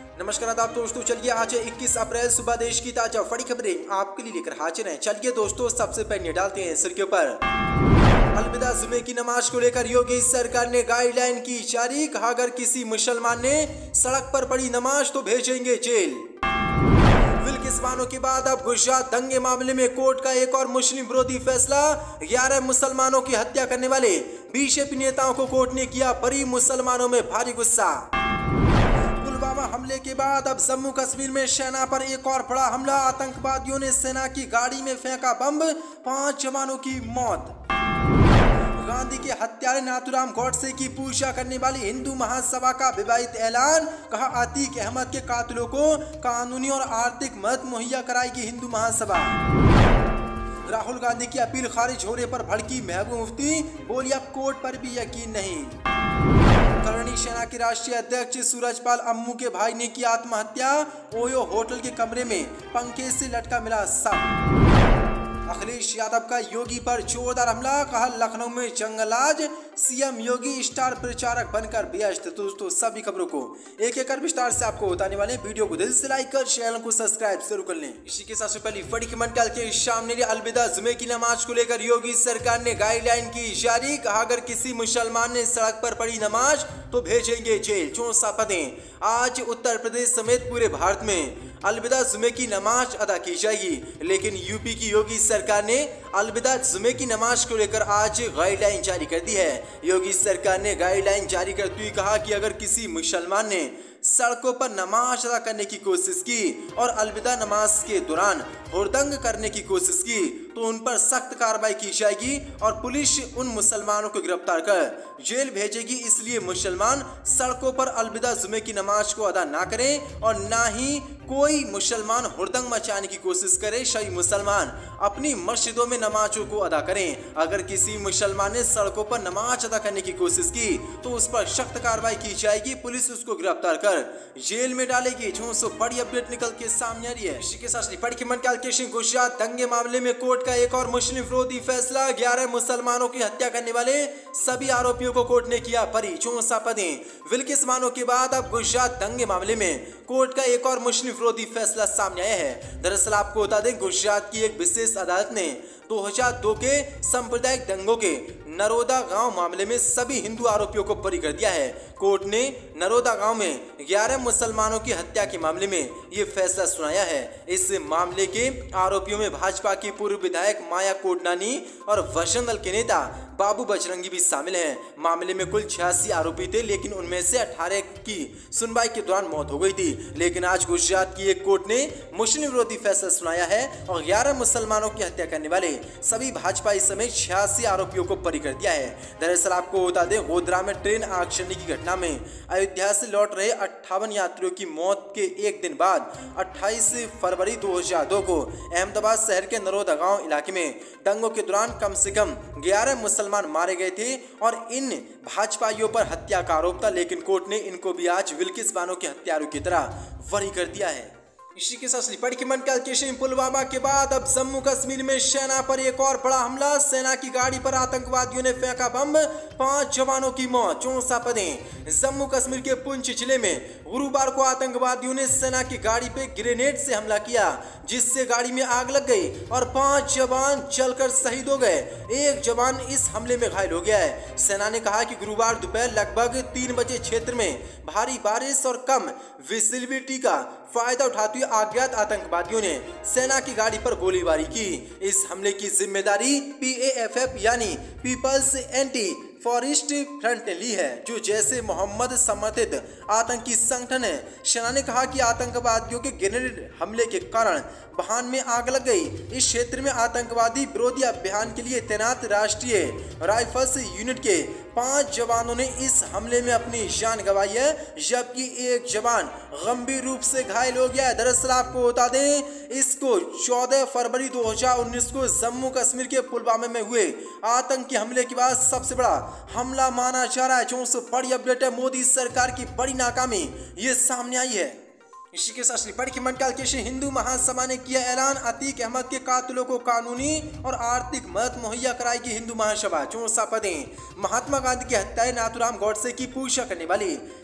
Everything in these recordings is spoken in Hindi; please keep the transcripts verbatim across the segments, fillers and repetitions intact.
नमस्कार आदाब दोस्तों, चलिए आज इक्कीस अप्रैल सुबह देश की ताजा बड़ी खबरें आपके लिए लेकर हाजिर हैं। चलिए दोस्तों, सबसे पहले डालते हैं सिर के ऊपर। अलविदा जुमे की नमाज को लेकर योगी सरकार ने गाइडलाइन की जारी, कहा अगर किसी मुसलमान ने सड़क पर पढ़ी नमाज तो भेजेंगे जेल। विल्किस-बानो के बाद अब गुजरात दंगे मामले में कोर्ट का एक और मुस्लिम विरोधी फैसला। ग्यारह मुसलमानों की हत्या करने वाले बीजेपी नेताओं को कोर्ट ने किया बरी, मुसलमानों में भारी गुस्सा। पुलवामा हमले के बाद अब जम्मू कश्मीर में सेना पर एक और बड़ा हमला। आतंकवादियों ने सेना की गाड़ी में फेंका बम, पांच जवानों की मौत। गांधी के हत्यारे नाथूराम गॉडसे की पूजा करने वाली हिंदू महासभा का विवादित ऐलान, कहा अतीक अहमद के कातिलों को कानूनी और आर्थिक मदद मुहैया कराएगी हिंदू महासभा। राहुल गांधी की अपील खारिज होने पर भड़की महबूबा मुफ्ती, बोली अब कोर्ट पर भी यकीन नहीं। करणी सेना के राष्ट्रीय अध्यक्ष सूरजपाल अम्मू के भाई ने की आत्महत्या, ओयो होटल के कमरे में पंखे से लटका मिला शव। अखिलेश यादव का योगी पर जोरदार हमला, कहा लखनऊ में जंगलाज, सीएम योगी स्टार प्रचारक बनकर व्यस्त। दोस्तों, सभी खबरों को एक एक कर विस्तार से आपको बताने वाले, वीडियो को दिल से लाइक कर चैनल को सब्सक्राइब जरूर कर लें। इसी के साथ पहली बड़ी कमेंट कल के सामने अलविदा जुमे की नमाज को लेकर योगी सरकार ने गाइडलाइन की जारी, कहा अगर किसी मुसलमान ने सड़क पर पढ़ी नमाज तो भेजेंगे जेल। चौंसा पदें, आज उत्तर प्रदेश समेत पूरे भारत में अलविदा जुमे की नमाज अदा की जाएगी, लेकिन यूपी की योगी सरकार ने अलविदा जुमे की नमाज को लेकर आज गाइडलाइन जारी कर दी है। योगी सरकार ने गाइडलाइन जारी करते हुए कहा कि अगर किसी मुसलमान ने सड़कों पर नमाज अदा करने की कोशिश की और अलविदा नमाज के दौरान हुड़दंग करने की कोशिश की तो उन पर सख्त कार्रवाई की जाएगी और पुलिस उन मुसलमानों को गिरफ्तार कर जेल भेजेगी। इसलिए मुसलमान सड़कों पर अलविदा जुमे की नमाज को अदा ना करें और ना ही कोई मुसलमान हुड़दंग मचाने की कोशिश करे। सही मुसलमान अपनी मस्जिदों में नमाजों को अदा करें। अगर किसी मुसलमान ने सड़कों पर नमाज अदा करने की कोशिश की तो उस पर सख्त कार्रवाई की जाएगी, पुलिस उसको गिरफ्तार कर जेल में डालेगी। जो बड़ी अपडेट निकल के सामने आ रही है। इसी के साथ बड़ी खबर के गुजरात दंगे मामले में कोर्ट का एक और मुस्लिम विरोधी फैसला। ग्यारह मुसलमानों की हत्या करने वाले सभी आरोपियों को कोर्ट ने किया बरी। चौंसा पदें, विल्किस-बानो के बाद अब गुजरात दंगे मामले में कोर्ट का एक और मुस्लिम विरोधी फैसला सामने आया है। दरअसल आपको बता दें, गुजरात की एक विशेष अदालत ने दो हज़ार दो के सांप्रदायिक दंगों के नरोदा गांव मामले में सभी हिंदू आरोपियों को बरी कर दिया है। कोर्ट ने नरोदा गांव में ग्यारह मुसलमानों की हत्या के मामले में ये फैसला सुनाया है। इस मामले के आरोपियों में भाजपा की पूर्व विधायक माया कोडनानी और वसंत दल के नेता बाबू बजरंगी भी शामिल हैं। मामले में कुल छियासी आरोपी थे, लेकिन उनमें से अठारह की सुनवाई के दौरान मौत हो गई थी। लेकिन आज गुजरात की एक कोर्ट ने मुस्लिम विरोधी फैसला सुनाया है और ग्यारह मुसलमानों की हत्या करने वाले सभी भाजपा समेत छियासी आरोपियों को बरी कर दिया है। दरअसल आपको बता दें, गोधरा में ट्रेन आगजनी की घटना में अयोध्या से लौट रहे अट्ठावन यात्रियों की मौत के एक दिन बाद अट्ठाईस फरवरी दो हज़ार दो को अहमदाबाद शहर के नरोदा गांव इलाके में दंगों के दौरान कम से कम ग्यारह मुसलमान मारे गए थे और इन भाजपाइयों पर हत्या का आरोप था। लेकिन कोर्ट ने इनको भी आज विल्किस-बानो के हत्यारों की तरह बरी कर दिया है। इसी के साथ बड़ी खबर कल पुलवामा के बाद अब जम्मू कश्मीर में सेना पर एक और बड़ा हमला। सेना की गाड़ी पर आतंकवादियों ने फेंका बम, पांच जवानों की मौत। चौंसा पदें, जम्मू कश्मीर के पुंछ जिले में गुरुवार को आतंकवादियों ने सेना की गाड़ी पे ग्रेनेड से हमला किया, जिससे गाड़ी में आग लग गई और पांच जवान जलकर शहीद हो गए। एक जवान इस हमले में घायल हो गया है। सेना ने कहा कि गुरुवार दोपहर लगभग तीन बजे क्षेत्र में भारी बारिश और कम विजिबिलिटी का फायदा उठाते हुए अज्ञात आतंकवादियों ने सेना की गाड़ी पर गोलीबारी की। इस हमले की जिम्मेदारी पी ए एफ एफ यानी पीपल्स एंटी फॉरेस्ट फ्रंट ने ली है, जो जैसे मोहम्मद समर्थित आतंकी संगठन है। सेना ने कहा कि आतंकवादियों के ग्रेनेड हमले के कारण वाहन में आग लग गई। इस क्षेत्र में आतंकवादी विरोधी अभियान के लिए तैनात राष्ट्रीय राइफल्स यूनिट के पांच जवानों ने इस हमले में अपनी जान गंवाई है, जबकि एक जवान गंभीर रूप से घायल हो गया है। दरअसल आपको बता दें, इसको चौदह फरवरी दो हज़ार उन्नीस को जम्मू कश्मीर के पुलवामा में हुए आतंकी हमले के बाद सबसे बड़ा हमला माना जा रहा है। जो बड़ी अपडेट है, मोदी सरकार की बड़ी नाकामी ये सामने आई है। इसी के साथ बड़ी खबर के हिंदू महासभा ने किया ऐलान, अतीक अहमद के कातिलों को कानूनी और आर्थिक मदद मुहैया कराएगी हिंदू महासभा। चौंसा पदें, महात्मा गांधी की हत्यारे नाथूराम गॉडसे की पूजा करने वाली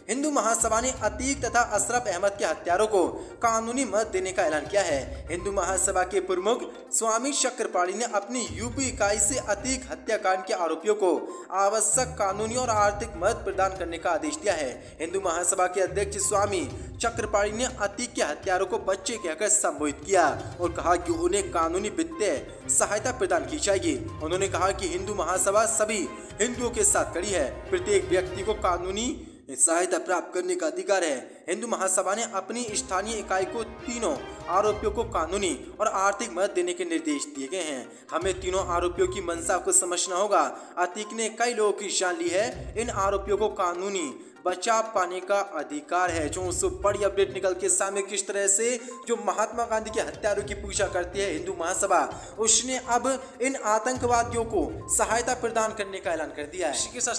हिंदू महासभा ने अतीक तथा अशरफ अहमद के हत्यारों को कानूनी मदद देने का ऐलान किया है। हिंदू महासभा के प्रमुख स्वामी चक्रपाणी ने अपनी यूपी इकाई से अतीक हत्याकांड के आरोपियों को आवश्यक कानूनी और आर्थिक मदद प्रदान करने का आदेश दिया है। हिंदू महासभा के अध्यक्ष स्वामी चक्रपाणी ने अतीक के हत्यारों को बच्चे कहकर संबोधित किया और कहा कि उन्हें कानूनी वित्तीय सहायता प्रदान की जाएगी। उन्होंने कहा कि हिंदू महासभा सभी हिंदुओं के साथ खड़ी है, प्रत्येक व्यक्ति को कानूनी सहायता प्राप्त करने का अधिकार है। हिंदू महासभा ने अपनी स्थानीय इकाई को तीनों आरोपियों को कानूनी और आर्थिक मदद देने के निर्देश दिए गए हैं। हमें तीनों आरोपियों की मंशा को समझना होगा। अतीक ने कई लोगों की जान ली है। इन आरोपियों को कानूनी बचाव पाने का अधिकार है। जो उससे बड़ी अपडेट निकल के सामने किस तरह से जो महात्मा गांधी के हत्यारों की पूजा करती है हिंदू महासभा, उसने अब इन आतंकवादियों को सहायता प्रदान करने का ऐलान कर दिया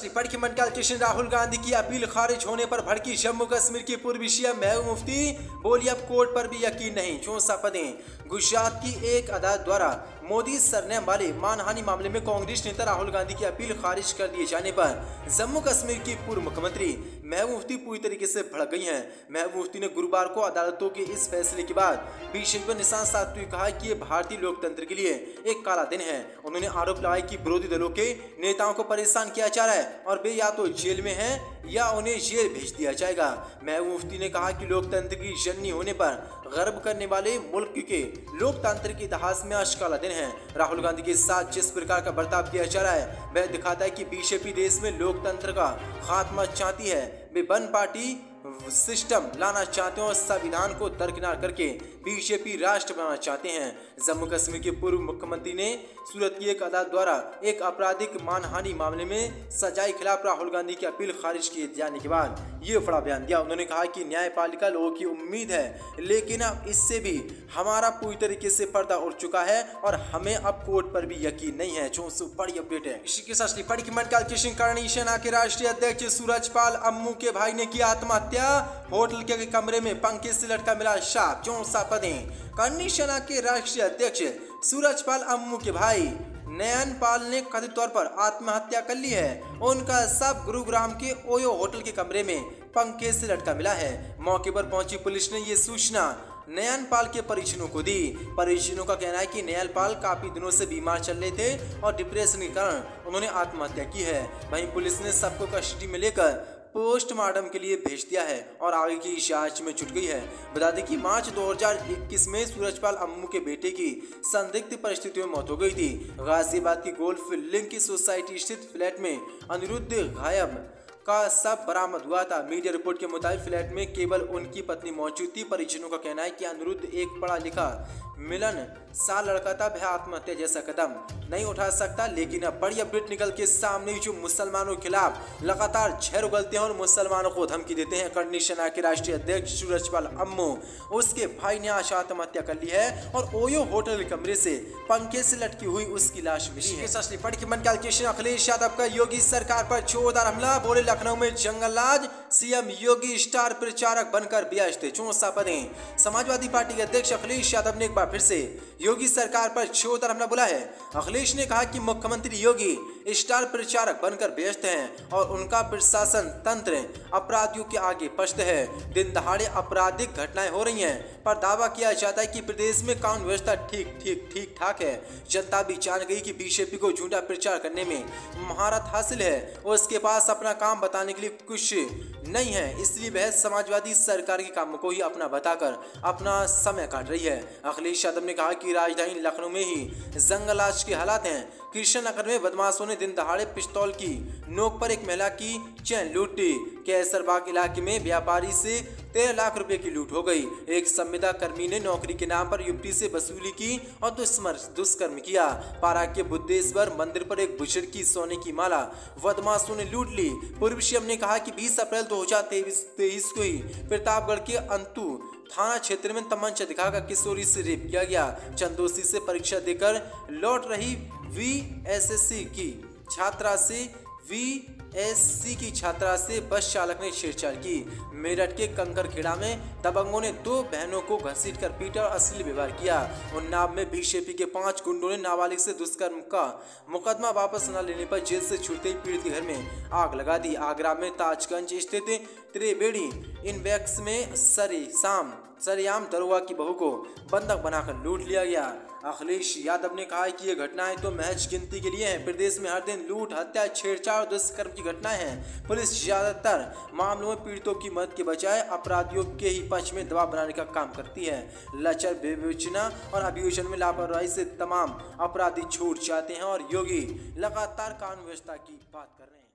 है। राहुल गांधी की अपील खारिज होने पर भड़की जम्मू कश्मीर की पूर्व सीएम महबूब मुफ्ती, बोली अब कोर्ट पर भी यकीन नहीं। चौसा पदें गुजरात की एक अदालत द्वारा मोदी सरनेम वाले मानहानि मामले में कांग्रेस नेता राहुल गांधी की अपील खारिज कर दिए जाने पर जम्मू कश्मीर की पूर्व मुख्यमंत्री महबूब मुफ्ती पूरी तरीके से भड़क गई हैं। महबूब मुफ्ती ने गुरुवार को अदालतों के इस फैसले के बाद बीजेपी पर निशान साधते हुए कहा कि ये भारतीय लोकतंत्र के लिए एक काला दिन है। उन्होंने आरोप लगाया कि विरोधी दलों के नेताओं को परेशान किया जा रहा है और वे या तो जेल में हैं या उन्हें जेल भेज दिया जाएगा। महबूब मुफ्ती ने कहा कि लोकतंत्र की जननी होने पर गर्व करने वाले मुल्क के लोकतांत्रिक इतिहास में आज काला दिन है। राहुल गांधी के साथ जिस प्रकार का बर्ताव किया जा रहा है वह दिखाता है कि बीजेपी देश में लोकतंत्र का खात्मा चाहती है। वे वन पार्टी सिस्टम लाना चाहते हैं और संविधान को दरकिनार करके बीजेपी राष्ट्र बनाना चाहते हैं। जम्मू कश्मीर के पूर्व मुख्यमंत्री ने सूरत की एक अदालत द्वारा एक आपराधिक मानहानि मामले में सजा के खिलाफ राहुल गांधी की अपील खारिज किए जाने के बाद ये बड़ा बयान दिया। उन्होंने कहा कि न्यायपालिका लोगों की उम्मीद है, लेकिन अब इससे भी हमारा पूरी तरीके से पर्दा उठ चुका है और हमें अब कोर्ट पर भी यकीन नहीं है। जो बड़ी अपडेट है इसी के साथ बड़ी कीमत करणी सेना के राष्ट्रीय अध्यक्ष सूरजपाल अम्मू के भाई ने किया आत्महत्या। होटल के कमरे में पंखे से लटका मिला सांप। चौसा पदें करणी सेना के राष्ट्रीय अध्यक्ष सूरजपाल अम्मू के भाई नयन पाल ने कथित तौर पर आत्महत्या कर ली है। उनका शव गुरुग्राम के ओयो होटल के कमरे में पंखे से लटका मिला है। मौके पर पहुंची पुलिस ने ये सूचना नयन पाल के परिजनों को दी। परिजनों का कहना है कि नयन पाल काफी दिनों से बीमार चल रहे थे और डिप्रेशन के कारण उन्होंने आत्महत्या की है। वहीं पुलिस ने सबको कस्टडी में लेकर पोस्टमार्टम के लिए भेज दिया है और आगे की जांच में जुट गई है। बता दें कि मार्च दो हज़ार इक्कीस में सूरजपाल अम्मू के बेटे की संदिग्ध परिस्थितियों में मौत हो गई थी। गाजियाबाद की गोल्फ लिंक की सोसाइटी स्थित फ्लैट में अनिरुद्ध गायब का शव बरामद हुआ था। मीडिया रिपोर्ट के मुताबिक फ्लैट में केवल उनकी पत्नी मौजूद थी। परिजनों का कहना है कि अनिरुद्ध एक पढ़ा लिखा मिलन साल लड़का था, वह आत्महत्या जैसा कदम नहीं उठा सकता। लेकिन अब बड़ी अपडेट निकल के सामने जो मुसलमानों के खिलाफ लगातार झेर उगलते हैं और मुसलमानों को धमकी देते हैं करणी सेना के राष्ट्रीय अध्यक्ष सूरजपाल अम्मू, उसके भाई ने आज आत्महत्या कर ली है और ओयो होटल के कमरे से पंखे से लटकी हुई उसकी लाश मिली है। अखिलेश यादव का योगी सरकार पर जोरदार हमला, बोले लखनऊ में जंगलराज, सीएम योगी स्टार प्रचारक बनकर व्यस्त। चौसा पदें समाजवादी पार्टी के अध्यक्ष अखिलेश यादव ने एक बार फिर से योगी सरकार पर जोरदार हमला बोला है। अखिलेश ने कहा कि मुख्यमंत्री योगी स्टार प्रचारक बनकर व्यस्त हैं और उनका प्रशासन तंत्र अपराधियों के आगे पस्त है। दिन दहाड़े आपराधिक घटनाएं हो रही हैं, पर दावा किया जाता है कि प्रदेश में कानून व्यवस्था ठीक ठीक ठीक ठाक है। जनता भी जान गई कि बीजेपी को झूठा प्रचार करने में महारत हासिल है और उसके पास अपना काम बताने के लिए कुछ नहीं है, इसलिए वह समाजवादी सरकार के कामों को ही अपना बताकर अपना समय काट रही है। अखिलेश यादव ने कहा कि राजधानी लखनऊ में ही जंगलराज के हालात हैं। कृष्ण नगर में बदमाशों ने दिन दहाड़े पिस्तौल की नोक पर एक महिला की चैन लूटी। कैसरबाग इलाके में व्यापारी से तेरह लाख रुपए की लूट हो गई। एक संविदा कर्मी ने नौकरी के नाम पर युवती से वसूली की और दुष्कर्म किया। पारा के बुद्धेश्वर मंदिर पर एक बुजुर्ग की सोने की माला बदमाशों ने लूट ली। पूर्व सीएम ने कहा कि बीस अप्रैल दो हजार तेईस को ही प्रतापगढ़ के अंतु थाना क्षेत्र में तमंचा दिखाकर किशोरी से रेप किया गया। चंदोसी से परीक्षा देकर लौट रही वी एस एस सी की छात्रा से वी एससी की छात्रा से बस चालक ने छेड़छाड़ की। मेरठ के कंकरखेड़ा में दबंगों ने दो बहनों को घसीटकर पीटा और अश्लील व्यवहार किया। उन्नाव में बीजेपी के पांच गुंडों ने नाबालिग से दुष्कर्म का मुकदमा वापस न लेने पर जेल से छूटते ही पीड़ित के घर में आग लगा दी। आगरा में ताजगंज स्थित त्रिवेणी इनवेक्स में सरेआम सरेआम दरोगा की बहू को बंधक बनाकर लूट लिया गया। अखिलेश यादव ने कहा कि ये घटनाएं तो महज गिनती के लिए हैं। प्रदेश में हर दिन लूट, हत्या, छेड़छाड़ और दुष्कर्म की घटनाएं हैं। पुलिस ज्यादातर मामलों में पीड़ितों की मदद के बजाय अपराधियों के ही पक्ष में दबाव बनाने का काम करती है। लचर विवेचना और अभियोजन में लापरवाही से तमाम अपराधी छूट जाते हैं और योगी लगातार कानून व्यवस्था की बात कर रहे हैं।